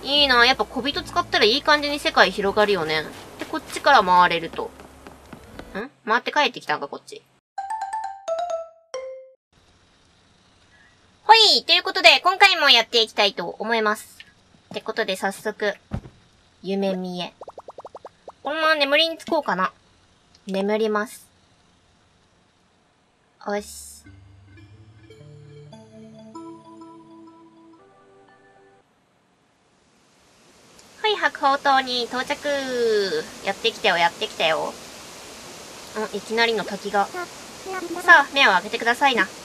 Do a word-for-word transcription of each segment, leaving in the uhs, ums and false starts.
いいな。やっぱ小人使ったらいい感じに世界広がるよね。で、こっちから回れると。ん回って帰ってきたんか、こっち。ほいということで、今回もやっていきたいと思います。ってことで、早速、夢見え。このまま眠りにつこうかな。眠ります。よし。はい、白鵬島に到着。やってきたよ、やってきたよ。ん、いきなりの滝が。さあ、目を開けてくださいな。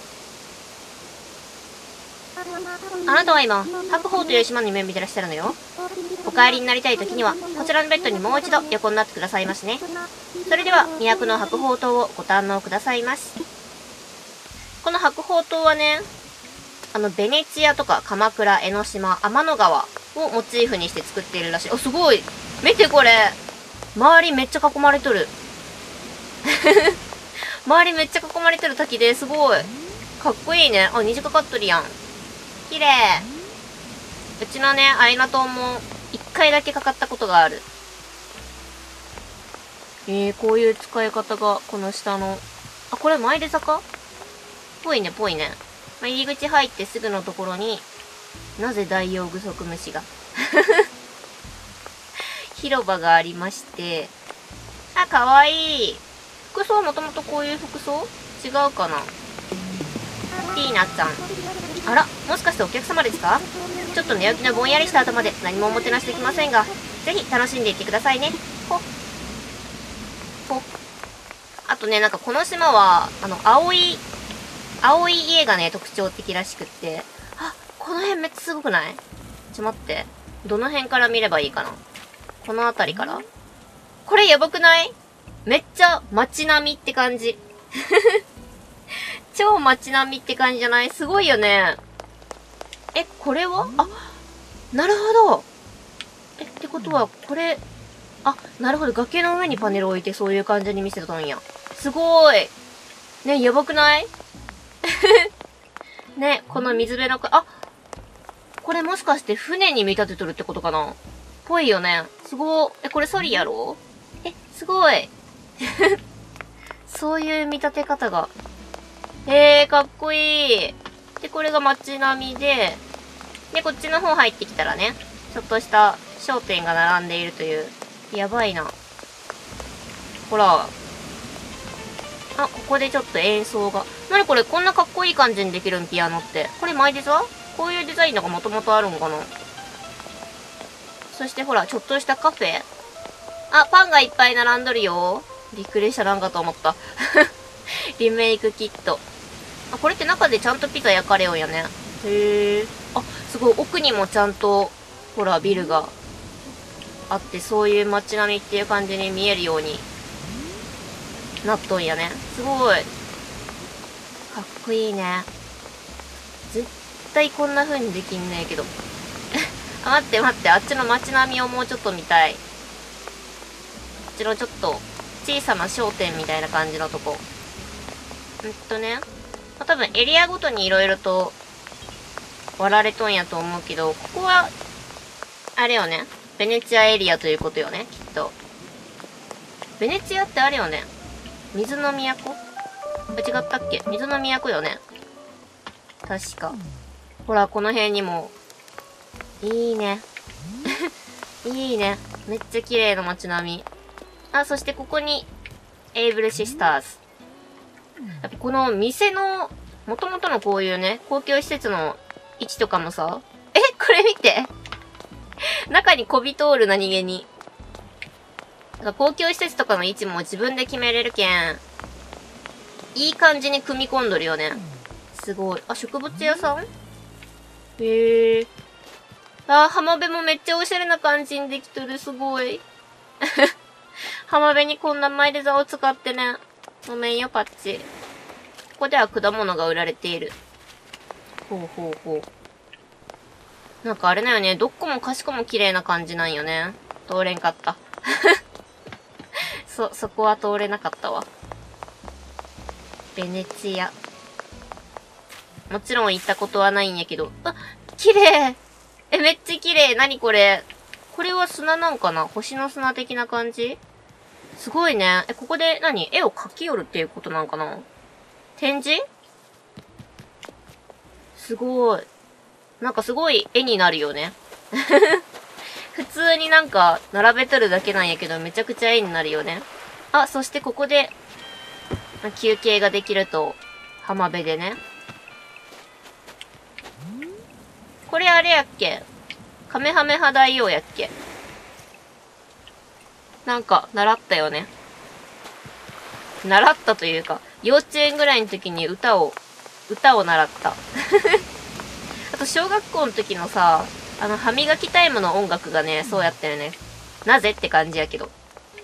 あなたは今、白鵬という島に夢見てらっしゃるのよ。お帰りになりたい時には、こちらのベッドにもう一度横になってくださいましね。それでは、都の白鵬島をご堪能くださいまし。この白鵬島はね、あの、ベネチアとか鎌倉、江ノ島、天の川をモチーフにして作っているらしい。お、すごい。見てこれ。周りめっちゃ囲まれとる。周りめっちゃ囲まれとる滝ですごい。かっこいいね。あ、虹かかっとるやん。綺麗。うちのね、アイナ島も一回だけかかったことがある。えー、こういう使い方が、この下の。あ、これ前出坂ぽいね、ぽいね。まあ、入り口入ってすぐのところに、なぜダイオウグソクムシが広場がありまして。あ、かわいい。服装もともとこういう服装違うかな。ティーナちゃん。あら、もしかしてお客様ですか？ちょっと寝起きのぼんやりした頭で何もおもてなしできませんが、ぜひ楽しんでいってくださいね。ほっ。ほっ。あとね、なんかこの島は、あの、青い、青い家がね、特徴的らしくって。あ、この辺めっちゃすごくない？ちょ、待って。どの辺から見ればいいかな？この辺りから？これやばくない？めっちゃ街並みって感じ。超街並みって感じじゃない？すごいよね。え、これは？あ、なるほど。え、ってことは、これ、あ、なるほど。崖の上にパネル置いてそういう感じに見せたんや。すごーい。ね、やばくない？ね、この水辺のか、あ、これもしかして船に見立てとるってことかな？ぽいよね。すごー。え、これソリやろ？え、すごい。そういう見立て方が。えー、かっこいい。で、これが街並みで、で、こっちの方入ってきたらね、ちょっとした商店が並んでいるという。やばいな。ほら。あ、ここでちょっと演奏が。なにこれ、こんなかっこいい感じにできるん？ピアノって。これマイデザ？こういうデザインのがもともとあるんかな？そしてほら、ちょっとしたカフェ？あ、パンがいっぱい並んどるよ。びっくりしたなんかと思った。リメイクキット。あ、これって中でちゃんとピザ焼かれようやね。へー。あ、すごい。奥にもちゃんと、ほら、ビルがあって、そういう街並みっていう感じに見えるようになっとんやね。すごい。かっこいいね。絶対こんな風にできんねえけど。あ、待って待って。あっちの街並みをもうちょっと見たい。こっちのちょっと小さな商店みたいな感じのとこ。うんとね。まあ、多分エリアごとに色々と割られとんやと思うけど、ここは、あれよね。ベネチアエリアということよね、きっと。ベネチアってあれよね。水の都？違ったっけ？水の都よね。確か。ほら、この辺にも。いいね。いいね。めっちゃ綺麗な街並み。あ、そしてここに、エイブルシスターズ。やっぱこの店の、元々のこういうね、公共施設の位置とかもさ、え、これ見て。中に小人おる何気に。なんか公共施設とかの位置も自分で決めれるけん、いい感じに組み込んどるよね。すごい。あ、植物屋さん？へえ。あ、浜辺もめっちゃおしゃれな感じにできとる。すごい。浜辺にこんな前で座を使ってね。ごめんよ、パッチ。ここでは果物が売られている。ほうほうほう。なんかあれだよね。どっこもかしこも綺麗な感じなんよね。通れんかった。そ、そこは通れなかったわ。ベネチア。もちろん行ったことはないんやけど。あ、綺麗。え、めっちゃ綺麗い。何これ。これは砂なんかな？星の砂的な感じ？すごいね。え、ここで何？絵を描き寄るっていうことなんかな？展示？すごい。なんかすごい絵になるよね。普通になんか並べとるだけなんやけどめちゃくちゃ絵になるよね。あ、そしてここで休憩ができると浜辺でね。これあれやっけ？カメハメハ大王やっけ？なんか習ったよね。習ったというか、幼稚園ぐらいの時に歌を、歌を習った。あと小学校の時のさ、あの歯磨きタイムの音楽がね、そうやったよね。なぜって感じやけど。こ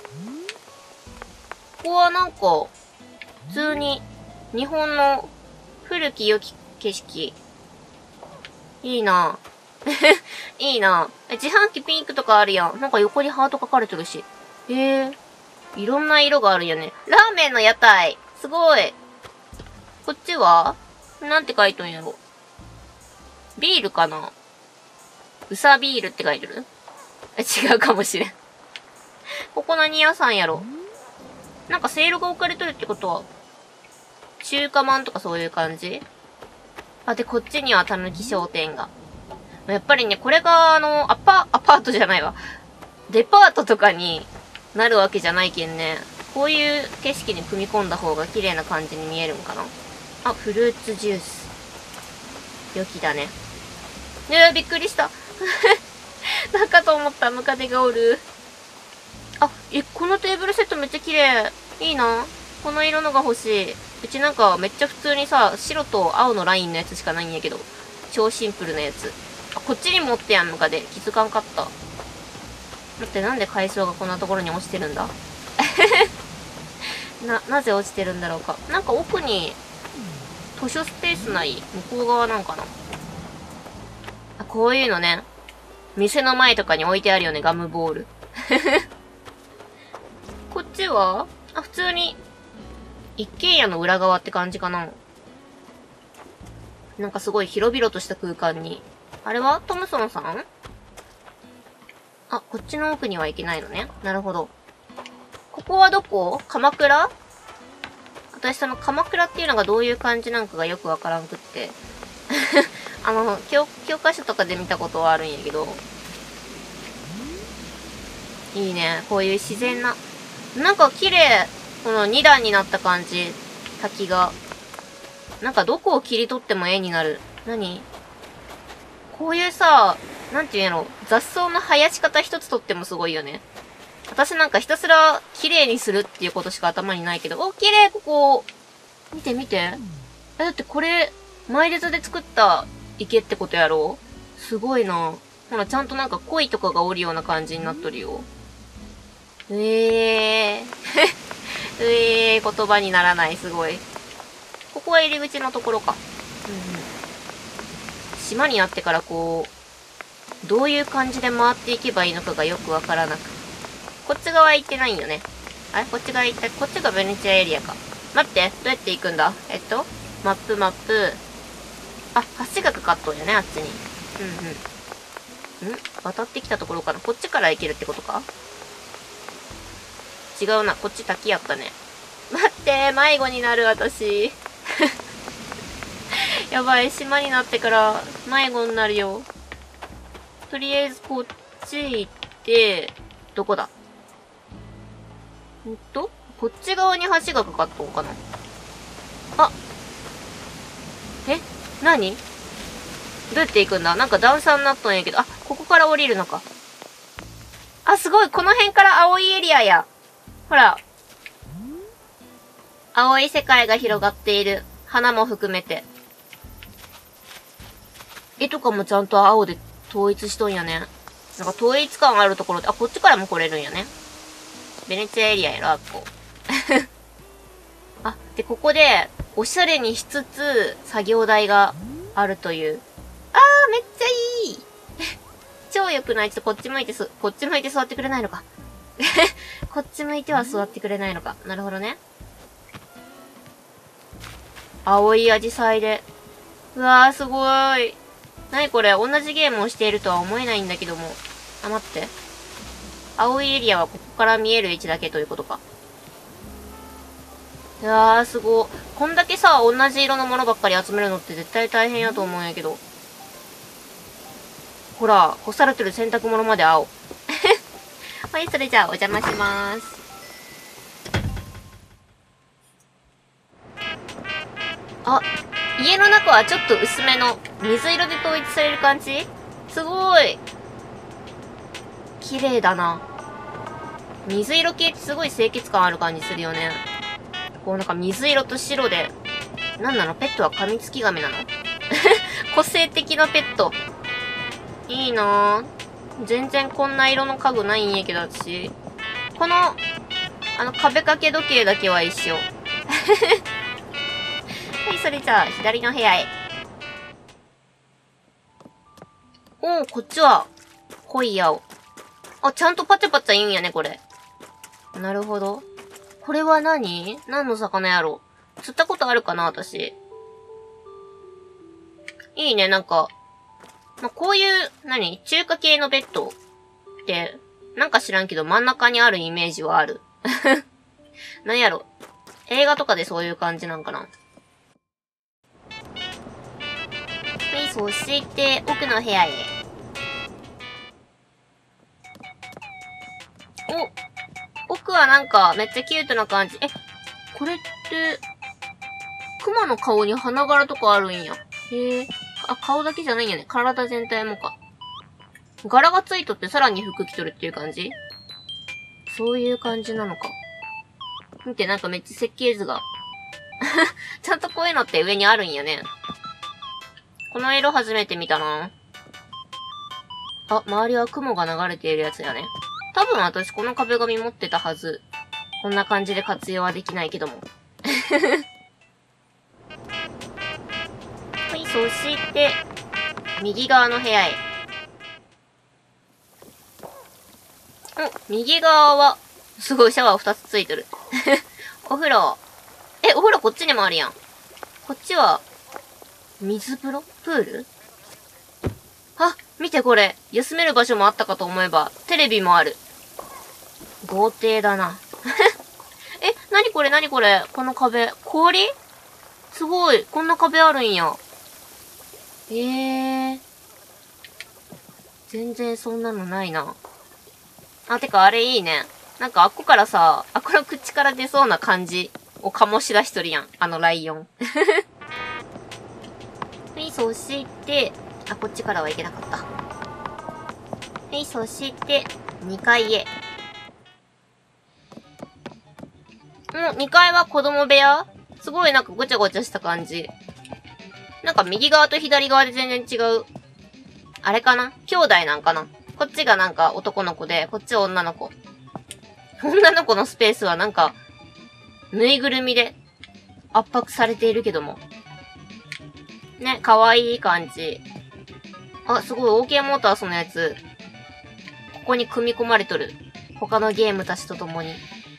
こはなんか、普通に日本の古き良き景色。いいないいな自販機ピンクとかあるやん。なんか横にハート書かれてるし。へえ。いろんな色があるよね。ラーメンの屋台。すごい。こっちはなんて書いとんやろ。ビールかな？うさビールって書いてる？違うかもしれん。ここ何屋さんやろ？なんかセールが置かれとるってことは、中華まんとかそういう感じ？あ、で、こっちにはたぬき商店が。やっぱりね、これが、あの、アパ、アパートじゃないわ。デパートとかになるわけじゃないけんね。こういう景色に組み込んだ方が綺麗な感じに見えるんかな。あ、フルーツジュース。良きだね。えー、びっくりした。なんかと思ったムカデがおる。あ、え、このテーブルセットめっちゃ綺麗。いいな。この色のが欲しい。うちなんかめっちゃ普通にさ、白と青のラインのやつしかないんやけど。超シンプルなやつ。あ、こっちに持ってやんムカデ。気づかんかった。待って、なんで海藻がこんなところに落ちてるんだな、なぜ落ちてるんだろうか。なんか奥に、図書スペースない向こう側なんかな。あ、こういうのね。店の前とかに置いてあるよね、ガムボール。こっちはあ、普通に、一軒家の裏側って感じかな。なんかすごい広々とした空間に。あれはトムソンさん？あ、こっちの奥には行けないのね。なるほど。ここはどこ？鎌倉？私その鎌倉っていうのがどういう感じなんかがよくわからんくって。あの、教、教科書とかで見たことはあるんやけど。いいね。こういう自然な。なんか綺麗。この二段になった感じ。滝が。なんかどこを切り取っても絵になる。何？こういうさ、なんていうんやろ。雑草の生やし方一つとってもすごいよね。私なんかひたすら綺麗にするっていうことしか頭にないけど。お、綺麗ここ。見て見て。え、だってこれ、マイレザで作った池ってことやろ？すごいな。ほら、ちゃんとなんか鯉とかがおるような感じになっとるよ。うえー。うえー、言葉にならない、すごい。ここは入り口のところか。うんうん。島にあってからこう、どういう感じで回っていけばいいのかがよくわからなく。こっち側行ってないんよね。あれこっち側行った、こっちがベネチアエリアか。待って、どうやって行くんだ？えっと、マップマップ。あ、橋がかかっとんよね、あっちに。うんうん。ん？渡ってきたところかな。こっちから行けるってことか？違うな。こっち滝やったね。待って、迷子になる私。やばい、島になってから迷子になるよ。とりあえずこっち行って、どこだ？んとこっち側に橋がかかっとんかな。あ、え？何？どうやって行くんだ？なんか段差になっとんやけど。あ、ここから降りるのか。あ、すごい。この辺から青いエリアや。ほら。青い世界が広がっている。花も含めて。絵とかもちゃんと青で統一しとんやね。なんか統一感あるところで、あ、こっちからも来れるんやね。ベネチアエリアやろ、あっこ。あ、で、ここで、おしゃれにしつつ、作業台があるという。あー、めっちゃいい超良くない？ちょっとこっち向いてす、こっち向いて座ってくれないのか。こっち向いては座ってくれないのか。なるほどね。青いアジサイで。うわー、すごーい。 なにこれ、同じゲームをしているとは思えないんだけども。あ、待って。青いエリアはここから見える位置だけということか。いやー、すごい。こんだけさ、同じ色のものばっかり集めるのって絶対大変やと思うんやけど。ほら、干されてる洗濯物まで青。はい、それじゃあお邪魔しまーす。あ、家の中はちょっと薄めの水色で統一される感じ？すごい。綺麗だな。水色系ってすごい清潔感ある感じするよね。こうなんか水色と白で。なんなの？ペットはカミツキガメなの？個性的なペット。いいなぁ。全然こんな色の家具ないんやけど、私。この、あの壁掛け時計だけは一緒。はい、それじゃあ、左の部屋へ。おー、こっちは、濃い青。あ、ちゃんとパチャパチャ言うんやね、これ。なるほど。これは何？何の魚やろ？釣ったことあるかな、私。いいね、なんか。まあ、こういう、何？中華系のベッドって、なんか知らんけど真ん中にあるイメージはある。何やろ？映画とかでそういう感じなんかな。はい、そして、奥の部屋へ。お、奥はなんか、めっちゃキュートな感じ。え、これって、熊の顔に花柄とかあるんや。へえ。あ、顔だけじゃないんやね。体全体もか。柄がついとってさらに服着とるっていう感じ？そういう感じなのか。見て、なんかめっちゃ設計図が。ちゃんとこういうのって上にあるんやね。この色初めて見たな。あ、周りは雲が流れているやつやね。多分私この壁紙持ってたはず。こんな感じで活用はできないけども。はい、そして、右側の部屋へ。お、右側は、すごいシャワー二つついてる。お風呂。え、お風呂こっちにもあるやん。こっちは、水風呂？プール？あ、見てこれ。休める場所もあったかと思えば、テレビもある。豪邸だな。え、なにこれなにこれこの壁。氷？すごい。こんな壁あるんや。えー。全然そんなのないな。あ、てかあれいいね。なんかあっこからさ、あっこの口から出そうな感じを醸し出しとるやん。あのライオン。はい、そして、あ、こっちからはいけなかった。はい、そして、にかいへ。うん、にかいは子供部屋？すごいなんかごちゃごちゃした感じ。なんか右側と左側で全然違う。あれかな？兄弟なんかな？こっちがなんか男の子で、こっちは女の子。女の子のスペースはなんか、ぬいぐるみで圧迫されているけども。ね、かわいい感じ。あ、すごい OK モーターそのやつ。ここに組み込まれとる。他のゲームたちと共に。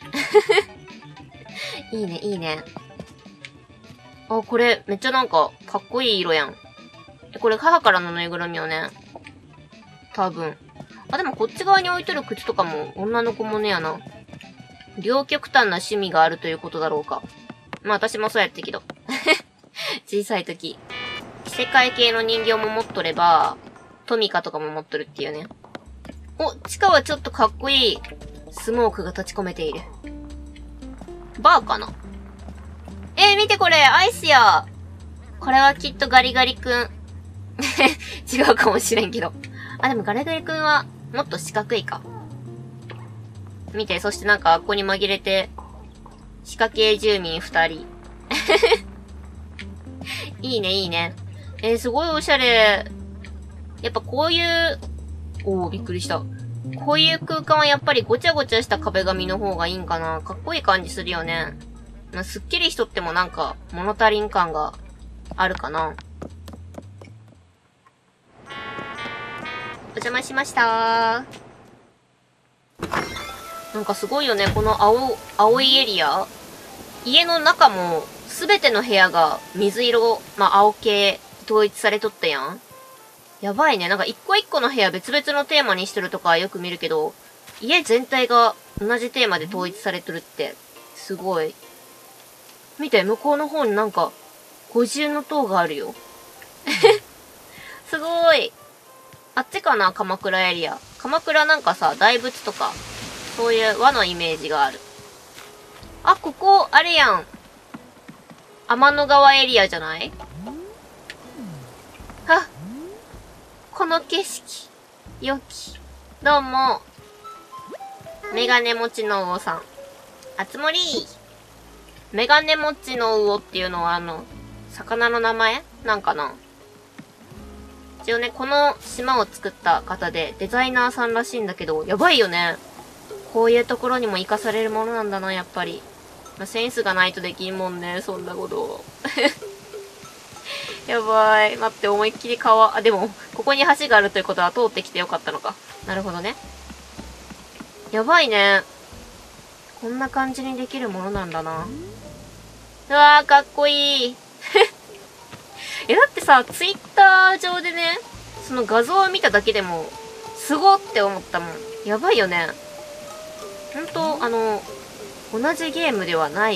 いいね、いいね。あ、これ、めっちゃなんか、かっこいい色やん。え、これ母からのぬいぐるみよね。多分。あ、でもこっち側に置いとる靴とかも女の子もねやな。両極端な趣味があるということだろうか。まあ私もそうやったけど。小さい時。異世界系の人形も持っとれば、トミカとかも持っとるっていうね。お、地下はちょっとかっこいい。スモークが立ち込めている。バーかな？えー、見てこれ、アイスや。これはきっとガリガリくん。違うかもしれんけど。あ、でもガリガリくんは、もっと四角いか。見て、そしてなんか、ここに紛れて、歯科系住民二人。いいね、いいね。えー、すごいおしゃれ。やっぱこういう、おー、びっくりした。こういう空間はやっぱりごちゃごちゃした壁紙の方がいいんかな。かっこいい感じするよね。まあ、すっきりしとってもなんか、物足りん感があるかな。お邪魔しましたー。なんかすごいよね、この青、青いエリア。家の中も、すべての部屋が水色、まあ、青系、統一されとったやん。 やばいね。なんか一個一個の部屋別々のテーマにしてるとかよく見るけど、家全体が同じテーマで統一されてるって、すごい。見て、向こうの方になんか、五重の塔があるよ。すごい。あっちかな、鎌倉エリア。鎌倉なんかさ、大仏とか、そういう和のイメージがある。あ、ここ、あれやん。天の川エリアじゃない？あ、この景色、良き。どうも。メガネ持ちの魚さん。あつ森。メガネ持ちの魚っていうのはあの、魚の名前なんかな？一応ね、この島を作った方でデザイナーさんらしいんだけど、やばいよね。こういうところにも活かされるものなんだな、やっぱり。まあ、センスがないとできんもんね、そんなこと。やばい。待って、思いっきり川。あ、でも、ここに橋があるということは通ってきてよかったのか。なるほどね。やばいね。こんな感じにできるものなんだな。うわー、かっこいい。え、だってさ、ツイッター上でね、その画像を見ただけでも、すごって思ったもん。やばいよね。ほんと、あの、同じゲームではない。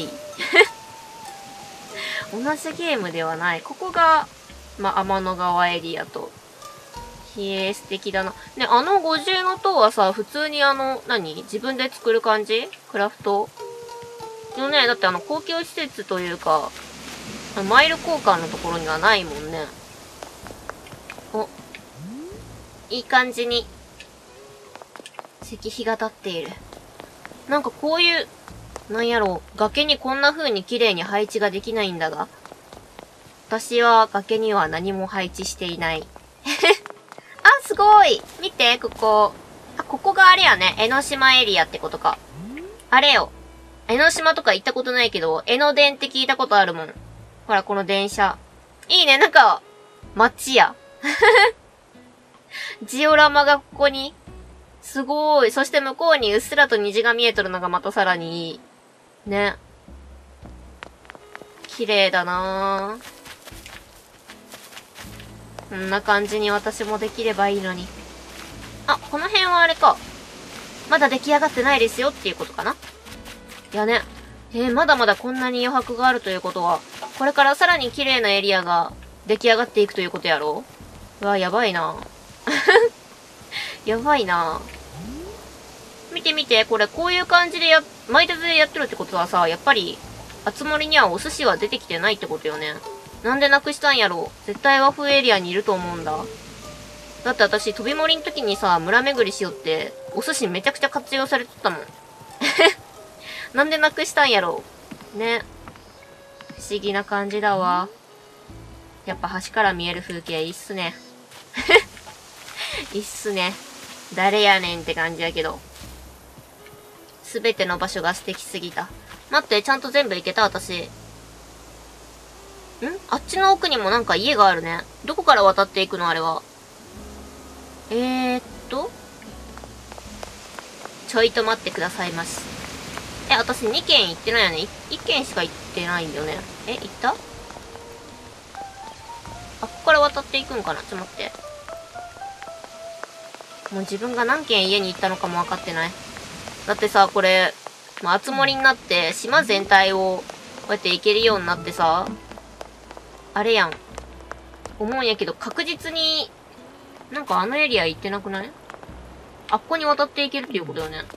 同じゲームではない。ここが、まあ、天の川エリアと。へえ、素敵だな。ね、あの五重の塔はさ、普通にあの、何？自分で作る感じ？クラフトのね、だってあの、公共施設というか、マイル交換のところにはないもんね。お。いい感じに、石碑が立っている。なんかこういう、なんやろう、崖にこんな風に綺麗に配置ができないんだが。私は崖には何も配置していない。あ、すごい！見て、ここ。あ、ここがあれやね。江ノ島エリアってことか。あれよ。江ノ島とか行ったことないけど、江ノ電って聞いたことあるもん。ほら、この電車。いいね、なんか、街や。ジオラマがここに。すごーい。そして向こうにうっすらと虹が見えとるのがまたさらにいい。ね。綺麗だなぁ。こんな感じに私もできればいいのに。あ、この辺はあれか。まだ出来上がってないですよっていうことかな。いやね。えー、まだまだこんなに余白があるということは、これからさらに綺麗なエリアが出来上がっていくということやろ？うわ、やばいなやばいな見て見て、これこういう感じでや、毎度でやってるってことはさ、やっぱり、あつ森にはお寿司は出てきてないってことよね。なんでなくしたんやろ？絶対和風エリアにいると思うんだ。だって私、飛び森の時にさ、村巡りしよって、お寿司めちゃくちゃ活用されてたもん。なんでなくしたんやろう。ね。不思議な感じだわ。やっぱ橋から見える風景いいっすね。いいっすね。誰やねんって感じやけど。すべての場所が素敵すぎた。待って、ちゃんと全部行けた私。ん？あっちの奥にもなんか家があるね。どこから渡っていくのあれは。えーっと。ちょいと待ってくださいまし。え、私にけん行ってないよね。いっけんしか行ってないんだよね。え、行った？あ、ここから渡っていくんかな？ちょっと待って。もう自分が何軒家に行ったのかも分かってない。だってさ、これ、まあ、あつ森になって、島全体を、こうやって行けるようになってさ、あれやん。思うんやけど、確実に、なんかあのエリア行ってなくない？あっこに渡っていけるっていうことよね。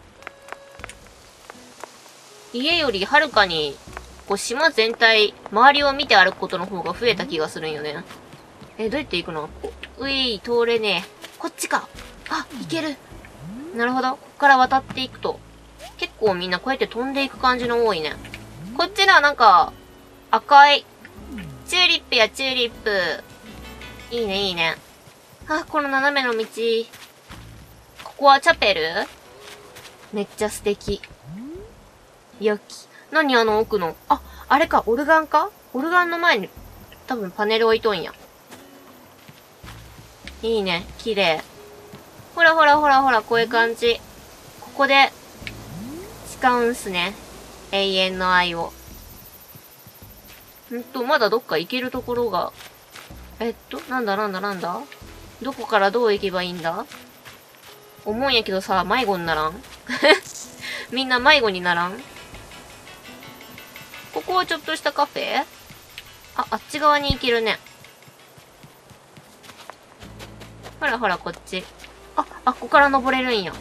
家よりはるかに、こう島全体、周りを見て歩くことの方が増えた気がするんよね。え、どうやって行くの？うい、通れねえ。こっちか。あ、行ける。なるほど。こっから渡っていくと。結構みんなこうやって飛んでいく感じの多いね。こっちだ、なんか、赤い。チューリップやチューリップ。いいね、いいね。あ、この斜めの道。ここはチャペル？めっちゃ素敵。よき。何あの奥の。あ、あれか、オルガンか？オルガンの前に、多分パネル置いとんや。いいね、綺麗。ほらほらほらほら、こういう感じ。ここで、誓うんすね。永遠の愛を。んと、まだどっか行けるところが。えっと、なんだなんだなんだどこからどう行けばいいんだ？思うんやけどさ、迷子にならんみんな迷子にならん？ここはちょっとしたカフェ？あ、あっち側に行けるね。ほらほら、こっち。あ、あ、ここから登れるんや。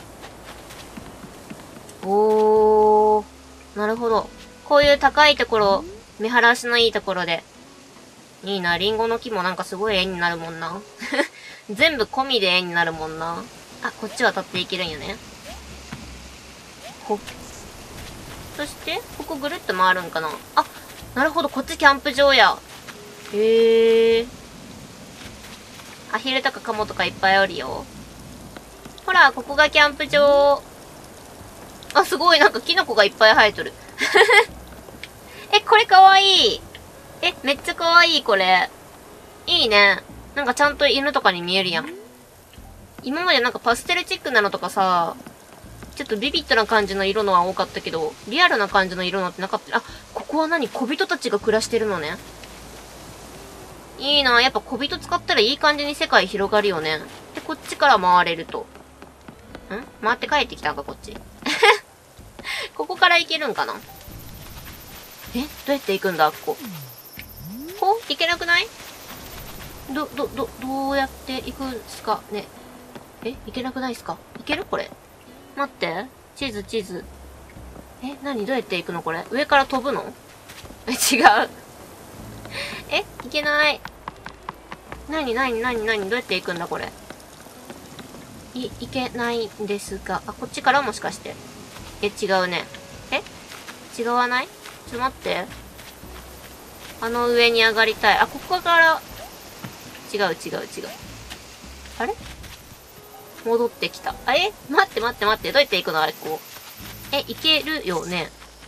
おー。なるほど。こういう高いところ、見晴らしのいいところで。いいな、リンゴの木もなんかすごい絵になるもんな。全部込みで絵になるもんな。あ、こっち渡っていけるんよね。ほっ。そして、ここぐるっと回るんかな。あ、なるほど、こっちキャンプ場や。へー。アヒルとかカモとかいっぱいおるよ。ほら、ここがキャンプ場。あ、すごい、なんかキノコがいっぱい生えとる。え、これかわいい。え、めっちゃかわいい、これ。いいね。なんかちゃんと犬とかに見えるやん。今までなんかパステルチックなのとかさ、ちょっとビビッドな感じの色のは多かったけど、リアルな感じの色のってなかった。あ、ここは何？小人たちが暮らしてるのね。いいな。やっぱ小人使ったらいい感じに世界広がるよね。で、こっちから回れると。ん？回って帰ってきたんか、こっち。ここから行けるんかな？え？どうやって行くんだ、ここ。こう？行けなくない？ど、ど、ど、どうやって行くんすかね。え？行けなくないっすか？行ける？これ。待って。地図、地図。え？何？どうやって行くのこれ。上から飛ぶの？え、違う。え？行けない。何、何、何、何？どうやって行くんだこれ。い、行けないんですが。あ、こっちからもしかして。え、違うね。え？違わない？ちょっと待って。あの上に上がりたい。あ、ここから、違う違う違う。あれ？戻ってきた。あれ？待って待って待って。どうやって行くのあれ、こう。え、行けるよね。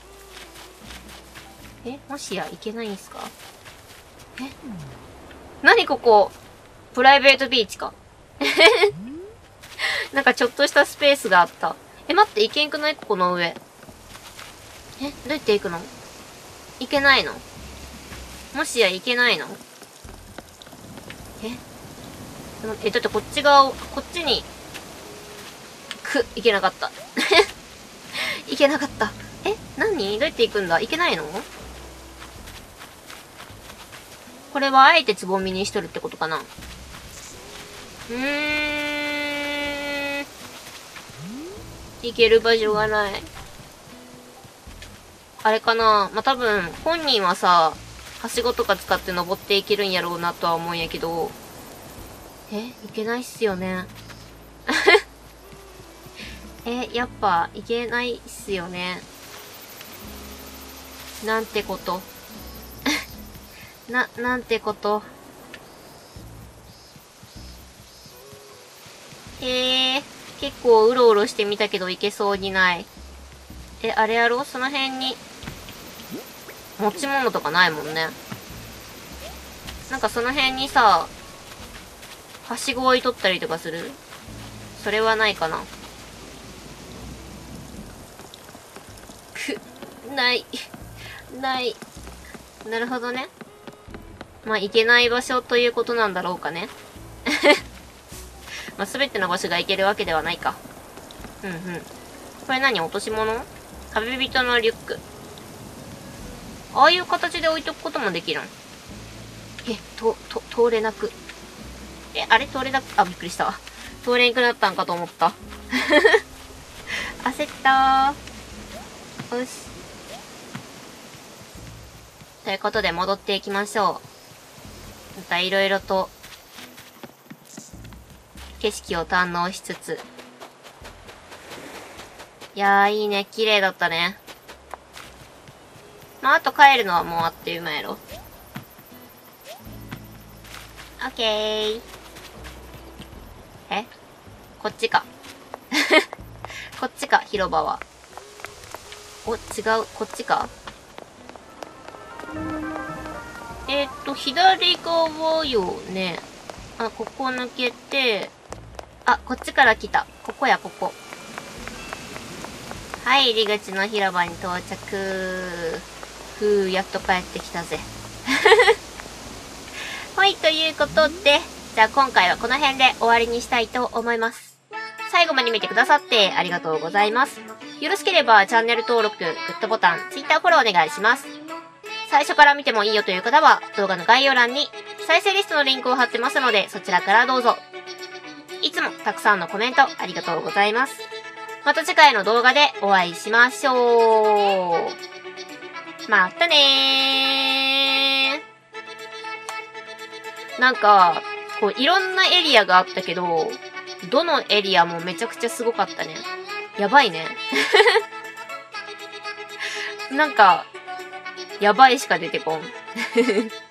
え、もしや行けないんすか？え？何ここ？プライベートビーチか。なんかちょっとしたスペースがあった。え、待って、行けんくない？ここの上。え、どうやって行くの？行けないの？もしや行けないの？え？え、だってこっち側を、こっちに、く、行けなかった。行けなかった。え？何？どうやって行くんだ？行けないの？これはあえてつぼみにしとるってことかな？うーん。行ける場所がない。あれかな？まあ、多分、本人はさ、はしごとか使って登っていけるんやろうなとは思うんやけど、え？行けないっすよね。え、やっぱ、行けないっすよね。なんてこと。な、なんてこと。えー、結構うろうろしてみたけど行けそうにない。え、あれやろ？その辺に、持ち物とかないもんね。なんかその辺にさ、はしご置いとったりとかする？それはないかな。く、ない。ない。なるほどね。まあ、行けない場所ということなんだろうかね。まあ、すべての場所が行けるわけではないか。うんうん。これ何？落とし物？旅人のリュック。ああいう形で置いとくこともできるん？え、と、と、通れなく。え、あれ通れなく、あ、びっくりした。通れなくなったんかと思った。焦ったー。よし。ということで戻っていきましょう。またいろいろと、景色を堪能しつつ。いやー、いいね。綺麗だったね。まあ、あと帰るのはもうあっという間やろ。オッケー。え？こっちか。こっちか、広場は。お、違う、こっちか。えーっと、左側よね。あ、ここ抜けて、あ、こっちから来た。ここや、ここ。はい、入り口の広場に到着。ふう、やっと帰ってきたぜ。はい、ということで、 じゃあ今回はこの辺で終わりにしたいと思います。最後まで見てくださってありがとうございます。よろしければチャンネル登録、グッドボタン、Twitter フォローお願いします。最初から見てもいいよという方は動画の概要欄に再生リストのリンクを貼ってますのでそちらからどうぞ。いつもたくさんのコメントありがとうございます。また次回の動画でお会いしましょう。またねー。なんか、こういろんなエリアがあったけど、どのエリアもめちゃくちゃすごかったね。やばいね。なんか、やばいしか出てこん。